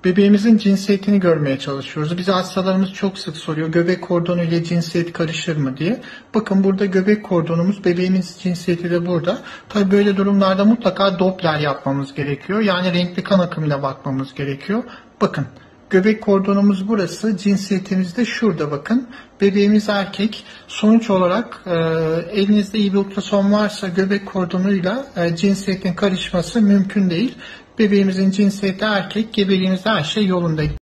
Bebeğimizin cinsiyetini görmeye çalışıyoruz. Bize hastalarımız çok sık soruyor, göbek kordonu ile cinsiyet karışır mı diye. Bakın burada göbek kordonumuz, bebeğimiz cinsiyeti de burada. Tabii böyle durumlarda mutlaka Doppler yapmamız gerekiyor. Yani renkli kan akımıyla bakmamız gerekiyor. Bakın göbek kordonumuz burası, cinsiyetimiz de şurada bakın. Bebeğimiz erkek. Sonuç olarak elinizde iyi bir ultrason varsa göbek kordonuyla cinsiyetin karışması mümkün değil. Bebeğimizin cinsiyeti erkek, gebeliğimizde her şey yolunda.